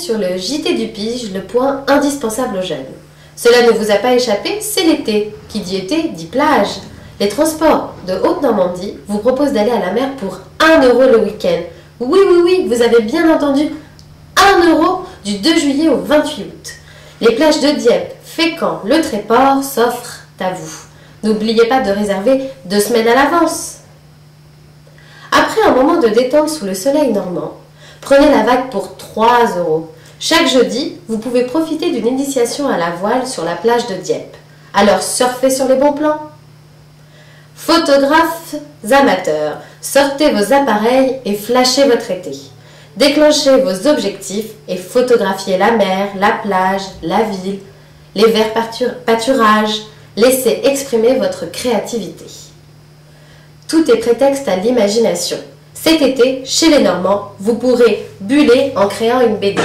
sur le JT du Pige, le point indispensable aux jeunes. Cela ne vous a pas échappé, c'est l'été. Qui dit été, dit plage. Les transports de Haute-Normandie vous proposent d'aller à la mer pour 1 € le week-end. Oui, oui, oui, vous avez bien entendu. 1 € du 2 juillet au 28 août. Les plages de Dieppe, Fécamp, Le Tréport s'offrent à vous. N'oubliez pas de réserver 2 semaines à l'avance. Après un moment de détente sous le soleil normand, prenez la vague pour 3 €. Chaque jeudi, vous pouvez profiter d'une initiation à la voile sur la plage de Dieppe. Alors surfez sur les bons plans. Photographes amateurs, sortez vos appareils et flashez votre été. Déclenchez vos objectifs et photographiez la mer, la plage, la ville, les verts pâturages. Laissez exprimer votre créativité. Tout est prétexte à l'imagination. Cet été, chez les Normands, vous pourrez buller en créant une BD.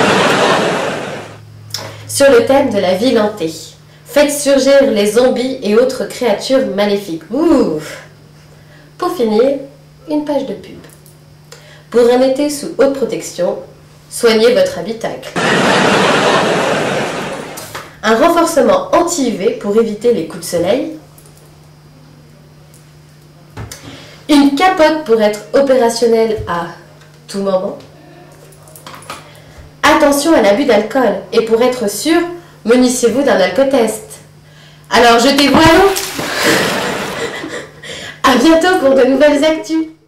Sur le thème de la ville hantée, faites surgir les zombies et autres créatures maléfiques. Ouh. Pour finir, une page de pub. Pour un été sous haute protection, soignez votre habitacle. Un renforcement anti-UV pour éviter les coups de soleil. Une capote pour être opérationnelle à tout moment. Attention à l'abus d'alcool et pour être sûr, munissez-vous d'un alcotest. Alors jetez-vous à l'eau. À bientôt pour de nouvelles actus.